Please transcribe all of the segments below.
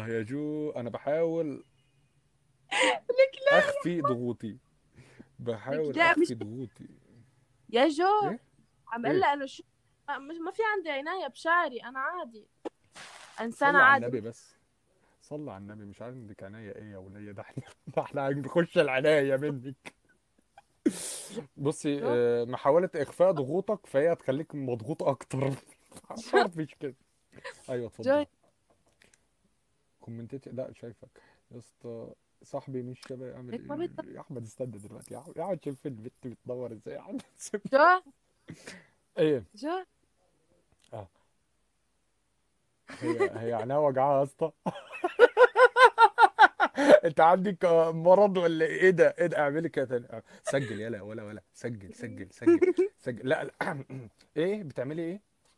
يا جو، انا بحاول لك لا. اخفي ضغوطي، لك بحاول لا مش اخفي ضغوطي. يا جو. ايه؟ عم ايه؟ اقول انا شو. ما في عندي عناية بشعري، انا عادي، انسانة صلي على عادي. النبي بس، صلي على النبي. مش عندك عناية ايه يا ولية؟ ده احنا ده احنا هنخش العناية منك. جو. بصي، جو. محاولة اخفاء ضغوطك فهي هتخليك مضغوط اكتر. ما جو. تعرفيش كده. ايوه اتفضل. جو. كومنتات، لا شايفك يا اسطى. صاحبي مش شبه اعمل لك ما بت ايه يا احمد؟ استنى دلوقتي يا احمد، يا احمد شايف البت بتدور ازاي يا احمد؟ جو. ايه؟ جو. اه. هي عينها وجعها يا اسطى. انت عندك مرض ولا ايه؟ ده ايه ده؟ اعملي كده تاني. سجل يلا، ولا سجل سجل سجل سجل. لا لا. ايه بتعملي ايه؟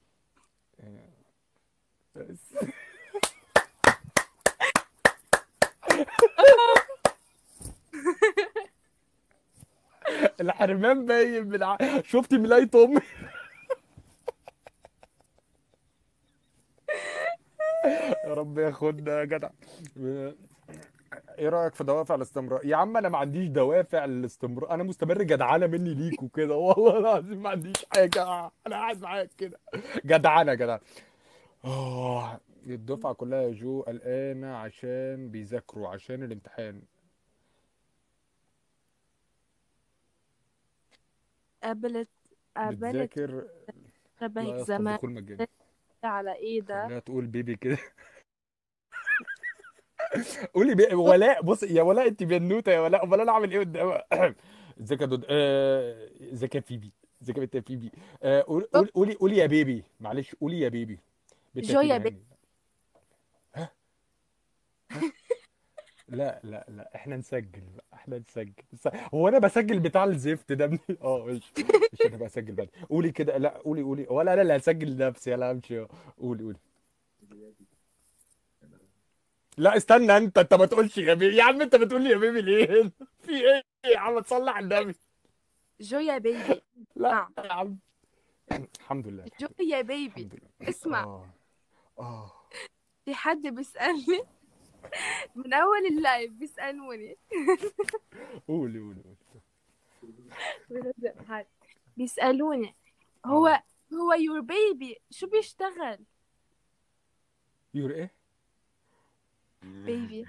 آه، الحرمان باين شفتي ملاية امي؟ يا رب ياخدنا يا جدع. ايه رايك في دوافع الاستمرار يا عم؟ انا ما عنديش دوافع للاستمرار، انا مستمر جدعانه مني ليك وكده، والله العظيم ما عنديش حاجه. انا قاعد معاك كده جدعانه جدع. الدفعه كلها يا جو قلقانه عشان بيذاكروا عشان الامتحان. قابلت قابلت بتذاكر. لا شبهك يا اسطى، زمان، الدخول مجاني. على ايدك. خليها تقول بيبي كده. قولي ولاء. بص يا ولاء، انت بنوته يا ولاء، امال انا اعمل ايه قدامها؟ ازيك يا دود؟ ازيك يا فيبي؟ ازيك يا بنت يا فيبي؟ قولي يا بيبي، معلش قولي يا بيبي. بنت يا جو فيبي يا بنت. هاني. ها؟ ها؟ لا لا لا، احنا نسجل بقى، احنا نسجل هو انا بسجل بتاع الزفت ده مش انا بسجل بقى. قولي كده، لا قولي، ولا انا اللي هسجل نفسي؟ يلا امشي. قولي. لا استنى، انت ما تقولش يا بيبي يا عم، انت بتقول لي يا بيبي ليه؟ في ايه يا عم؟ تصلي على النبي. جو يا بيبي. لا اسمع. يا عم. الحمد لله جو الحمد لله يا بيبي. الحمد لله. اسمع. اه. اه. في حد بيسألني من اول اللايف بيسألوني. قولي. بلزق حد. بيسألوني. هو اه. هو يور بيبي شو بيشتغل؟ يور ايه؟ بيبي.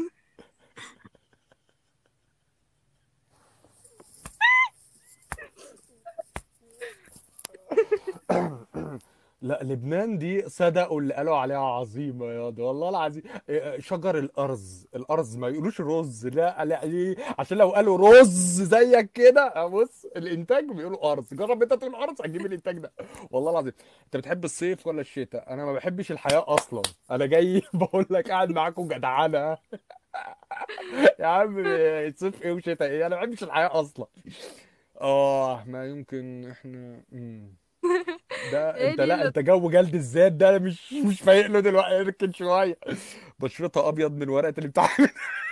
لا لبنان دي صدقوا اللي قالوا عليها عظيمة يا ده، والله العظيم. شجر الأرز، الأرز ما يقولوش رز. لا لا، ليه؟ عشان لو قالوا رز زيك كده، بص الإنتاج بيقولوا أرز. جرب أنت تقول أرز هتجيب الإنتاج ده. والله العظيم. أنت بتحب الصيف ولا الشتاء؟ أنا ما بحبش الحياة أصلا. أنا جاي بقول لك قاعد معاكم جدعانة. يا عم، صيف إيه وشتاء إيه؟ أنا ما بحبش الحياة أصلا. ما يمكن إحنا ده ايه انت، اللي لا انت جو جلد الذات ده مش فايق له دلوقتي. اركن شويه. بشرتها ابيض من ورقه الامتحان.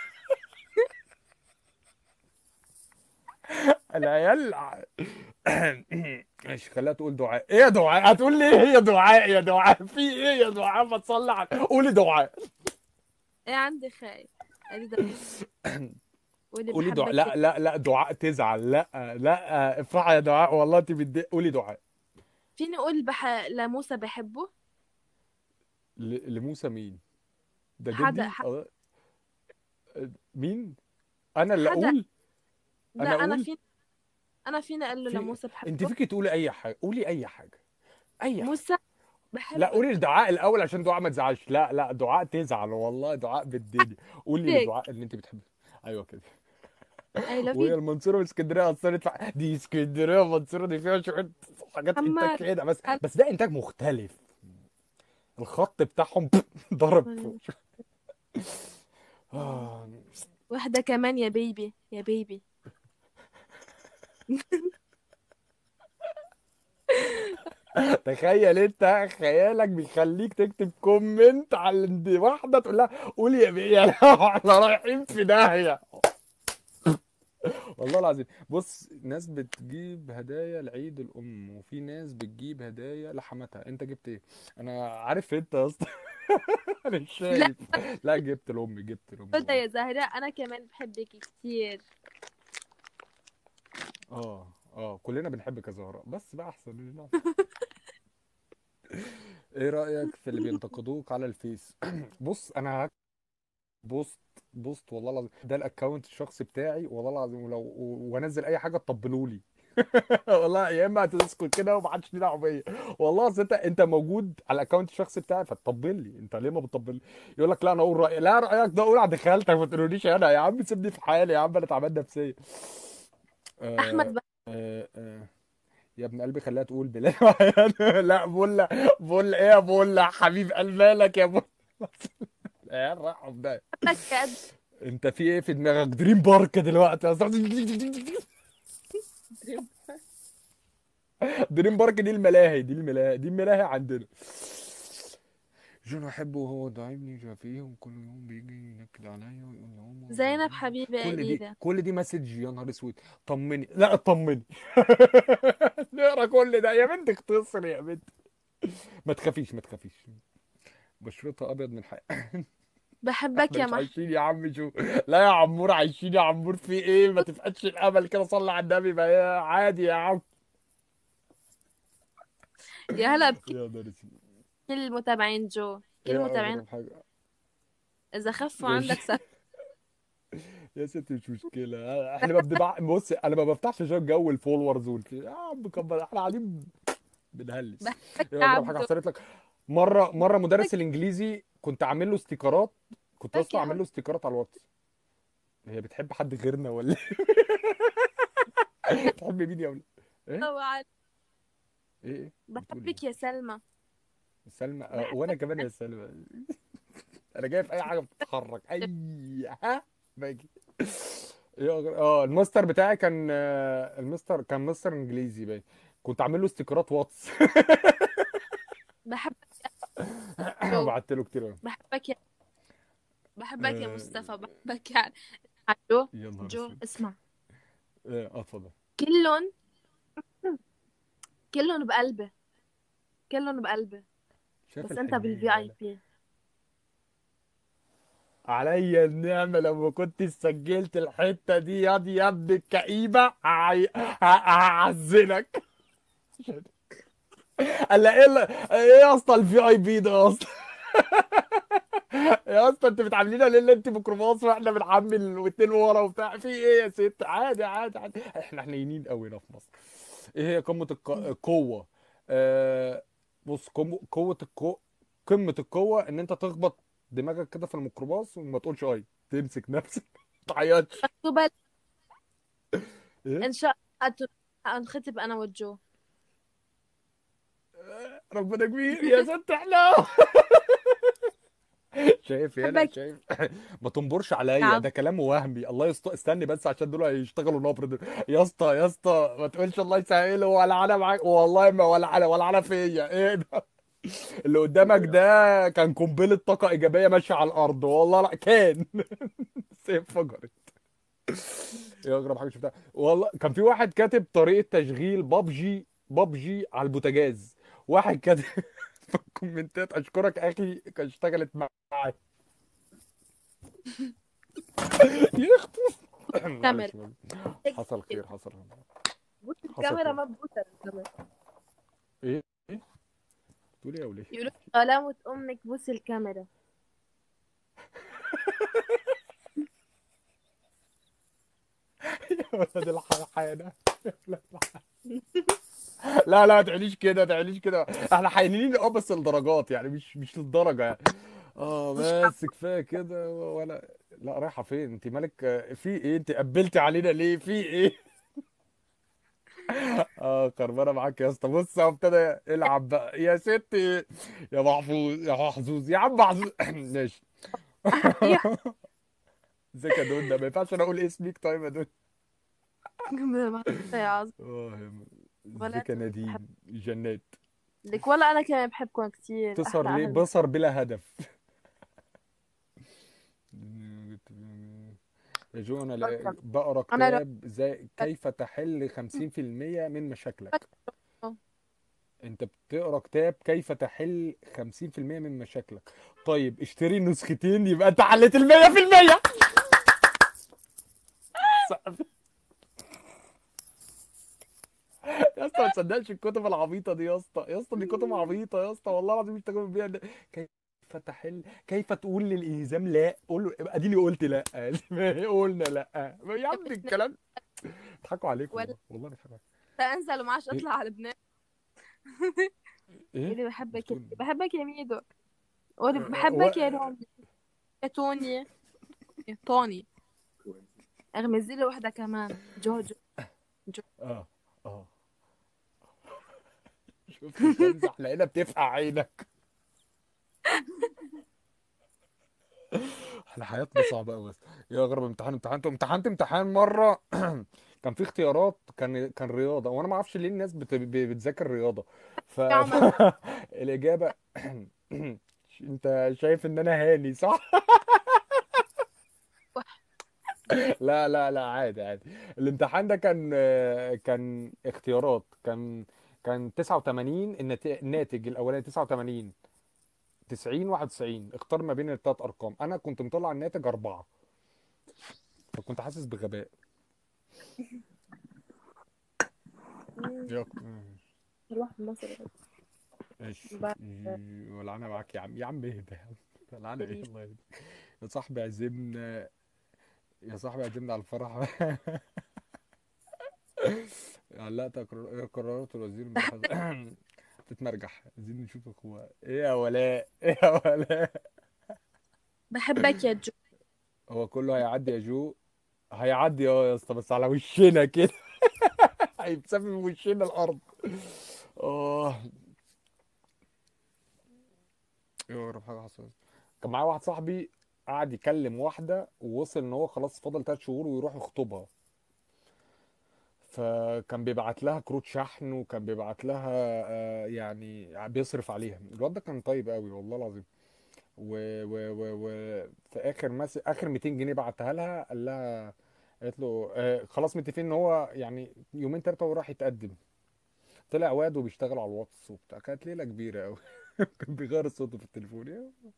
العيال. ماشي، خليها تقول دعاء. ايه يا دعاء؟ هتقول لي ايه هي دعاء يا دعاء؟ في ايه يا دعاء؟ ما تصلي قولي دعاء. ايه عندي خاي. ادي ده. واللي قولي دعاء. بحبك لا لا لا، دعاء تزعل. لا لا، افرحي يا دعاء، والله انت بتضايق. قولي دعاء. فيني اقول لموسى بحبه. لموسى مين؟ ده حدا جدي مين؟ انا اللي حدا. اقول؟ لا انا انا اقول؟ فيني. انا فيني اقول له في. لموسى انت بحبه. فيكي تقولي اي حاجه، قولي اي حاجه، اي حاجه. موسى لا بحبك. قولي لدعاء الاول عشان دعاء ما تزعلش. لا لا، دعاء تزعل والله، دعاء بالدنيا. قولي هيك. لدعاء اللي انت بتحبيه. ايوه كده. اي لاف وهي يو. المنصوره واسكندريه اثرت دي اسكندريه والمنصوره دي فيها شويه حاجات انتاج محمد. كده، بس ده انتاج مختلف. الخط بتاعهم ضرب فوق. آه. واحدة كمان يا بيبي يا بيبي. تخيل انت خيالك بيخليك تكتب كومنت على واحده تقول لها قولي يا بيه. احنا رايحين في داهيه. والله العظيم. بص، ناس بتجيب هدايا لعيد الام، وفي ناس بتجيب هدايا لحماتها. انت جبت ايه؟ انا عارف انت يا اسطى. انا مش لا، شايف. لا، جبت لامي، جبت لامي ده والله. يا زهراء انا كمان بحبك كتير. اه، اه، كلنا بنحبك يا زهراء، بس بقى احسن مننا. ايه رأيك في اللي بينتقدوك على الفيس؟ بص، انا بوست بوست والله العظيم، ده الاكونت الشخصي بتاعي والله العظيم، وانزل اي حاجه تطبلوا لي. والله يا اما هتسكت كده ومحدش ليه دعوه بيا. والله اصل انت موجود على الاكونت الشخصي بتاعي فتطبل لي، انت ليه ما بتطبل؟ يقول لك لا انا اقول رايي، لا رايك ده اقول عند خالتك، ما تقوليش انا يا عم، سيبني في حالي يا عم، انا تعبان نفسيا. احمد آه يا ابن قلبي خليها تقول بلال معايا. لا بقول، بقول ايه يا بقول حبيب قلب مالك يا بقول. يا راح ده. بحبك يا قد انت في ايه في دماغك؟ دريم بارك دلوقتي يا أصلاً. دريم. دريم بارك دي الملاهي، دي الملاهي عندنا. جون احبه وهو ضايبني شافيهم كل يوم بيجي ينكد عليا ويقول لي هما زينب ضايبني. حبيبة كل دي قليلة. كل دي مسج يا نهار اسود. طمني، لا اطمني. نقرا كل ده يا بنت، اختصر يا بنت. ما تخافيش، ما تخافيش، بشرتها ابيض من حق. بحبك احنا يا مش مح. عايشين يا عم، شو؟ لا يا عمور، عايشين يا عمور، في ايه؟ ما تفقدش الامل كده، صلي على النبي، ما هي عادي يا عم. يا هلا بكل يا نهار اسود. المتابعين جو، كل ايه المتابعين. اغرب حاجه؟ اذا خفوا ماشي. عندك سف. يا ستي مش مشكله، احنا ما بنبع، بص انا ما بفتحش عشان جو الفولورز يا عم كبر، احنا قاعدين بنهلس. بحبك ايه يا اغرب حاجه عبدو. حصلت لك؟ مره مدرس بحبك الانجليزي كنت عامل له استيكرات، كنت يا بحبك اسطى يا عامل حب. له استيكرات على الواتس. هي بتحب حد غيرنا ولا ايه؟ بتحب مين يا ولد؟ ايه؟ طبعا. ايه بتقول بحبك ايه؟ يا سلمى. سلمى؟ وانا بحبك كمان يا سلمى. انا جاي في اي حاجه بتتحرك، اي ها باجي. الماستر بتاعي كان المستر كان مستر انجليزي باين، كنت عامل له استيكرات واتس. بحبك يا جو. بعت له كتير أوي. بحبك يا بحبك يا آه، مصطفى. بحبك يا جو. يا نهار جو اسود. اسمع. اتفضل. كلهم كلهم بقلبي. كلهم بقلبي. شايف بس انت بالفي الحنيه اي يالا. بي. عليا النعمة لما كنت سجلت الحتة دي يا ابن الكئيبة، هعزلك. قال لي ايه ايه يا اسطى الفي اي بي ده اصلا؟ يا اسطى انت بتعاملينا ليه اللي انت ميكروباص واحنا بنحمل واتنين ورا وبتاع، في ايه يا ست؟ عادي عادي عادي، احنا حنينين قوي هنا في مصر. ايه هي قمة القوة؟ آه بص، قمة القوة ان انت تخبط دماغك كده في الميكروباص وما تقولش اي، تمسك نفسك. ما تعيطش. مكتوبة. ايه؟ ان شاء الله انخطب انا وجو. ربنا كبير يا ست احنا. شايف يالا، بحبك شايف؟ ما تنبرش يا عليا، عبد. ده كلام وهمي، الله يسطا، استني بس عشان دول هيشتغلوا نبر دول. يا اسطى يا اسطى ما تقولش الله يسهله، ولا انا معاك والله، ما ولا انا فيا ايه ده. اللي قدامك ده كان قنبله طاقه ايجابيه ماشيه على الارض، والله لا كان. بس هي انفجرت. ايه اغرب حاجه شفتها؟ والله كان في واحد كاتب طريقه تشغيل بابجي على البوتاجاز، واحد كاتب في الكومنتات اشكرك اخي كان اشتغلت معايا. يا اختي. كاميرا. معلش حصل خير، حصل خير. بوس حصل الكاميرا، خير. ما ببوسها الكاميرا. ايه؟ ايه تقول ايه يا وليه؟ يقولوا سلامة امك بوس الكاميرا. يا ولد الحيانة. لا لا، ما تعمليش كده، ما تعمليش كده، احنا حاينين بس الدرجات يعني، مش للدرجه يعني. مش بس كفايه كده ولا؟ لا رايحه فين انت مالك؟ في ايه؟ انت قبلتي علينا ليه؟ في ايه؟ خربانه معاك يا اسطى، بص هو ابتدى يلعب بقى يا ستي. يا محفوظ يا محظوظ يا عم محظوظ. ماشي. حقيقة. ازيك يا دود؟ ده ما ينفعش انا اقول اسمك طيب يا دود؟ يا عظيم. ولا ازيك يا انت بحب نادين جنات؟ لك ولا انا كمان بحبكم كتير، تسهر احلى ليه؟ اهل. بسهر بلا هدف. يا جو انا مصر. بقرا انا لو كتاب زي كيف تحل 50% من مشاكلك. انت بتقرا كتاب كيف تحل 50% من مشاكلك. طيب اشتري نسختين يبقى انت حليت 100%. يا اسطى ما تصدقش الكتب العبيطه دي يا اسطى، يا اسطى دي كتب عبيطه يا اسطى، والله العظيم مش تاخد بيها كيف تحل، كيف تقول للانهزام لا، قول له اديني قلت لا. قلنا لا يا عم الكلام. بيضحكوا عليك ولا والله، والله بيضحكوا عليك. انزل ومعاش ايه؟ اطلع على لبنان. ايه قولي بحبك بتقول؟ بحبك يا ميدو. قولي و... بحبك يا رامي. يا توني. يا طوني. اغمزي لي واحدة كمان. جوجو. جو. اه اه شفت بتمزح لقينا بتفقع عينك. احنا حياتنا صعبه قوي بس. يا اغرب امتحان امتحنت امتحان مره. كان في اختيارات، كان رياضه، وانا ما اعرفش ليه الناس بتذاكر رياضه. يا عمر. الاجابه. انت شايف ان انا هاني صح؟ لا لا لا، عادي عادي. الامتحان ده كان اختيارات، كان 89 الناتج الاولاني 89، 90، 91. اختار ما بين الثلاث ارقام، انا كنت مطلع الناتج 4، فكنت حاسس بغباء. يق... نروح مصر. ايش؟ بعد ولا انا معاك يا عم، يا عم اهدى يا عم. ولا انا ايه التاريخ. الله يهديك. يا صاحبي عزمنا، يا صاحبي عزمنا على الفرح. علقت قرارات الوزير امبارح. تتمرجح، عايزين نشوف اخوها ايه يا ولاء، ايه يا ولاء. بحبك يا جو. هو كله هيعدي يا جو. هيعدي اه يا اسطى، بس على وشنا كده. هيتسافر وشنا الارض. اه. ايه اقرب حاجه حصلت؟ كان معايا واحد صاحبي قعد يكلم واحده، ووصل ان هو خلاص فاضل 3 شهور ويروح يخطبها. فكان بيبعت لها كروت شحن، وكان بيبعت لها يعني بيصرف عليها. الواد ده كان طيب قوي والله العظيم. و في اخر اخر 200 جنيه بعتها لها، قال لها، قالت له خلاص متفقين ان هو يعني يومين 3 وراح يتقدم. طلع واد وبيشتغل على الواتس وبتاع، كانت ليله كبيره قوي. كان بيغير صوته في التليفون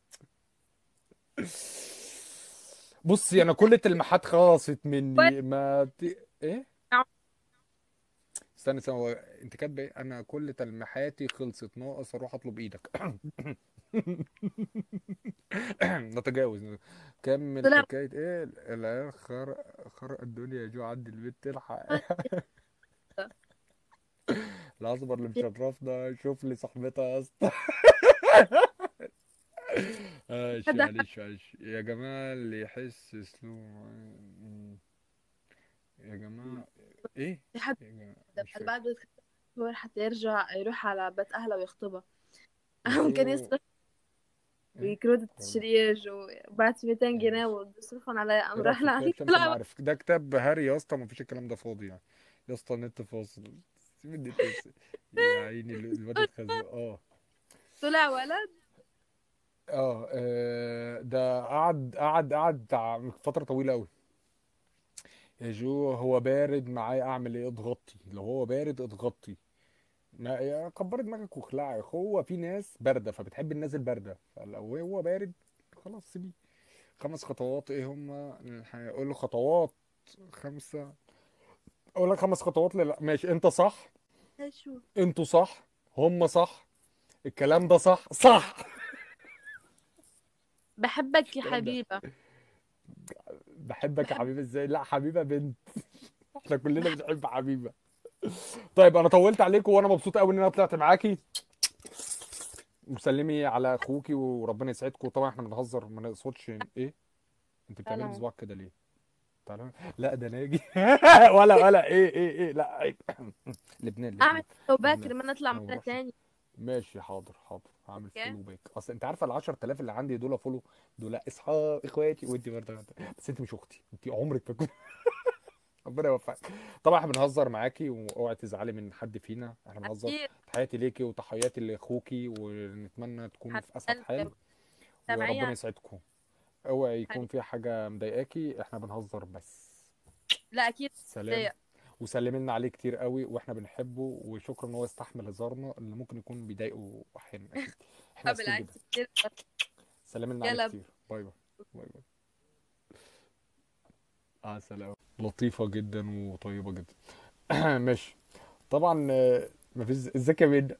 بصي انا كل التلميحات خلصت مني ما ايه. استنى استنى، هو انت كاتبه ايه؟ انا كل تلميحاتي خلصت، ناقص اروح اطلب ايدك. نتجاوز. كمل طلع. حكايه ايه العيال خرق الدنيا، جو عدي البيت تلحق. الاصبر اللي مشرفنا، شوف لي صاحبتها يا اسطى. ماشي حدا. معلش معلش يا جماعه، اللي يحس اسلوب. يا جماعه ايه؟ حدا. يا جماعه مش بعد فاكر. بعد حتى يرجع يروح على بيت أهله ويخطبها. ممكن جو يصرف ايه؟ بكروت التشريج وبعت 200 جنيه وبيصرفهم علي، قام ايه رايك راح في لعند كتاب شمس لا. المعارف؟ ده كتاب هاري يا اسطى، مفيش الكلام ده فاضي يعني. يا اسطى النت فاصل. سيب النت يا عيني الواد اتخزق طلع ولد. ده قعد بتاع فتره طويله قوي. يا جو هو بارد معايا، اعمل ايه؟ اضغطي، لو هو بارد اضغطي. ما يا كبري دماغك واخلعي، هو في ناس بارده فبتحب الناس البارده، فلو هو بارد خلاص سيبيه. 5 خطوات ايه هما؟ اقول له خطوات 5. اقول لك 5 خطوات ماشي، انت صح، شو. انتوا صح، هم صح، الكلام ده صح صح. مش بحبك يا الكلام ده. حبيبة. بحبك يا بحب. حبيبي ازاي؟ لا حبيبه بنت. احنا كلنا بحب. بنحب حبيبه. طيب انا طولت عليكم، وانا مبسوط قوي ان انا طلعت معاكي. وسلمي على اخوكي وربنا يسعدكم. طبعا احنا بنهزر ما نقصدش ايه. انت بتعملي سلام. صباعك كده ليه؟ تعالى لا ده ناجي. ولا ايه لا عيب. لبنان أعمل لبنان. لو لبنان. باكر ما نطلع انا ما مرة بروحش. تانية. ماشي حاضر حاضر، هعمل اوكي. فولو باك. اصل انت عارفه ال 10000 اللي عندي دول فولو، دول اصحاب اخواتي، وانت برضه بس انت مش اختي، انت عمرك ما كنت. ربنا يوفقك. طبعا احنا بنهزر معاكي، واوعي تزعلي من حد فينا، احنا بنهزر. أكيد. تحياتي ليكي وتحياتي لاخوكي، ونتمنى تكونوا حبيب في اسعد حال. قلبي. وربنا سامعين. يسعدكم. اوعي يكون حبيب. في حاجه مضايقاكي، احنا بنهزر بس. لا أكيد. سلام. ضيق. وسلم لنا عليه كتير قوي، واحنا بنحبه، وشكرا ان هو استحمل هزارنا اللي ممكن يكون بيضايقه احيانا اكيد. احنا اسفين جدا. بالعكس كتير. سلم لنا عليه يلا كتير. باي باي. باي باي. سلام. لطيفة جدا وطيبة جدا. ماشي. طبعا مفيش ازيك يا بنت.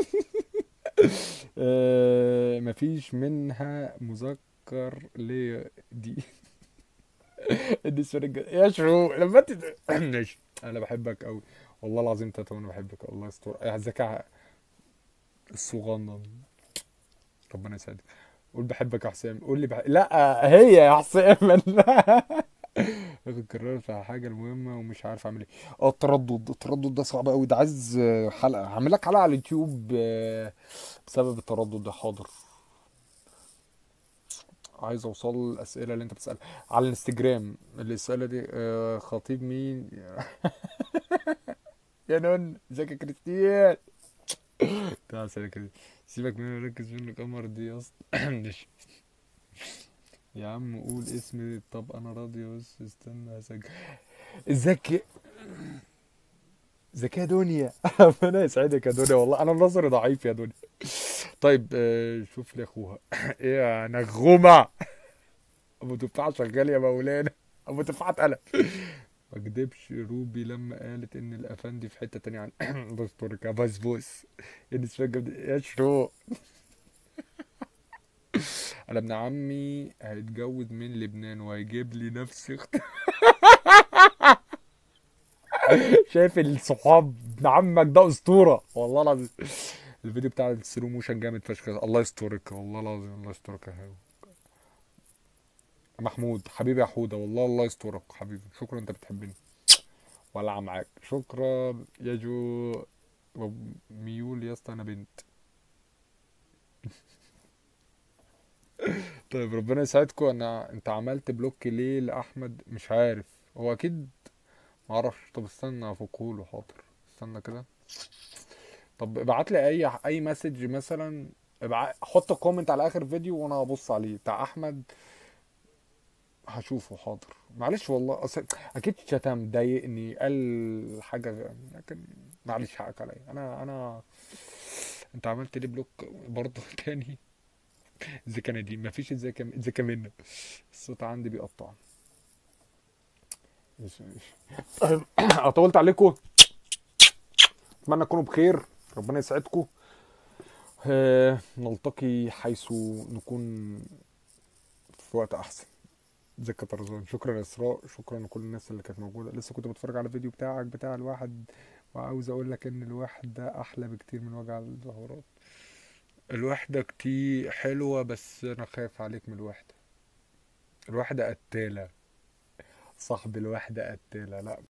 مفيش منها مذكر ليه دي. النسوان يا شروق لما انت. ماشي. انا بحبك قوي والله العظيم تاتا، وانا بحبك الله يستر ازيك الصغنن. ربنا يسعدك. قول بحبك يا حسام، قول لي لا هي يا حسام. باخد قرار في حاجه المهمه ومش عارف اعمل ايه. التردد ده صعب قوي، ده عايز حلقه، هعمل لك حلقه على اليوتيوب بسبب التردد ده. حاضر. عايز اوصل الاسئله اللي انت بتسالها على الانستجرام. الاسئله دي خطيب مين؟ يا نون ازيك يا كريستيان. تعال سنة كده. سيبك منه ركز في القمر دي يا اسطى. ماشي. يا عم قول اسمي. طب انا راضي بس استنى هسجل. ازيك. ازيك يا دنيا. ربنا يسعدك يا دنيا، والله انا نظري ضعيف يا دنيا. طيب شوف لي اخوها. ايه يا نغومه. ابو تفاحه شغال يا مولانا. ابو تفاحه اتقلب. ما كدبش روبي لما قالت ان الافندي في حته تانية عن دستورك يا بسبوس. يا نسوان يا شروق. انا ابن عمي هيتجوز من لبنان وهيجيب لي نفس شايف الصحاب. ابن عمك ده اسطوره والله العظيم. الفيديو بتاع السلو موشن جامد فشخ. الله يسترك والله العظيم. الله يسترك يا هاو. محمود حبيبي يا حوده والله الله يسترك حبيبي. شكرا انت بتحبني. ولع معاك. شكرا يا جو. ميول يا اسطى انا بنت. طيب ربنا يسعدكم. انت عملت بلوك ليه لاحمد؟ مش عارف. هو اكيد معرفش. طب استنى افكهوله. حاضر. استنى كده. طب ابعت لي اي مسج مثلا. حط كومنت على اخر فيديو وانا هبص عليه بتاع احمد. هشوفه. حاضر. معلش والله اكيد شتم ضايقني قال حاجه لكن معلش حقك عليا. انا انت عملت لي بلوك برضه تاني. ازيك يا نادين. مفيش ازيك يا منى. الصوت عندي بيقطع. ماشي ماشي. طولت عليكم. اتمنى تكونوا بخير. ربنا يسعدكم. نلتقي حيث نكون في وقت احسن. ازيك يا طرزان. شكرا يا اسراء. شكرا لكل الناس اللي كانت موجوده. لسه كنت بتفرج على الفيديو بتاعك بتاع الواحد، وعاوز اقول لك ان الواحد ده احلى بكتير من وجع الظهرات. الوحده كتير حلوه بس انا خايف عليك من الوحده. الوحده قتاله. صاحب الوحده قتاله. لا